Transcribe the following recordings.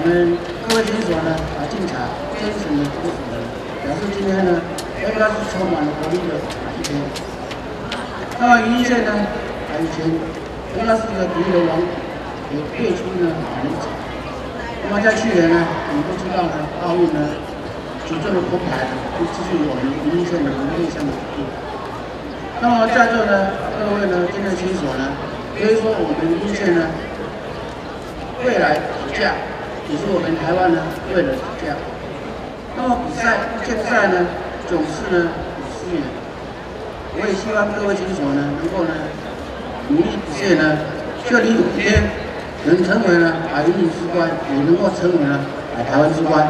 们各位选手呢进场，真诚的鼓掌，表示今天呢应该是充满了活力的一天。那么云林县呢，以前应该是一个体育的王国，也辈出呢人才。那么在去年呢，我们都知道呢，奥运呢举重的铜牌就继续我们云林县的内项的鼓励。那么在座呢，各位呢，健身选手呢，可以说我们云林县呢，未来体架也是我们台湾呢未来体架。那么竞赛呢，总是呢有4年。我也希望各位选手呢，能够呢努力不懈呢，就你有一天能成为呢云林之冠，也能够成为呢台湾之冠。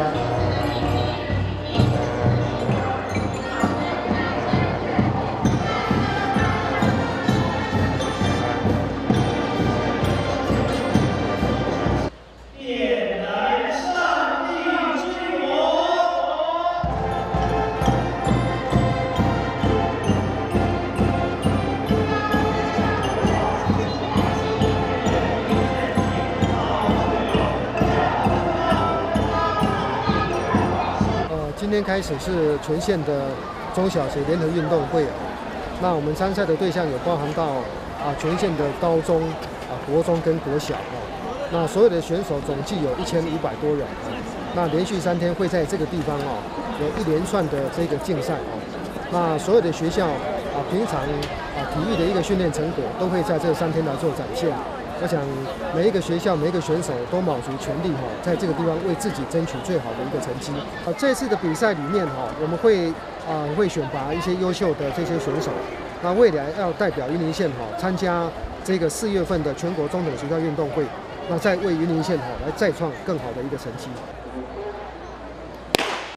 今天开始是全县的中小学联合运动会，那我们参赛的对象有包含到全县的高中、国中跟国小那所有的选手总计有1500多人那连续3天会在这个地方有一连串的这个竞赛那所有的学校平常体育的一个训练成果都会在这3天来做展现。我想每一个学校、每一个选手都卯足全力在这个地方为自己争取最好的一个成绩。这次的比赛里面我们会选拔一些优秀的这些选手，那未来要代表云林县参加这个4月份的全国中等学校运动会，那再为云林县来再创更好的一个成绩。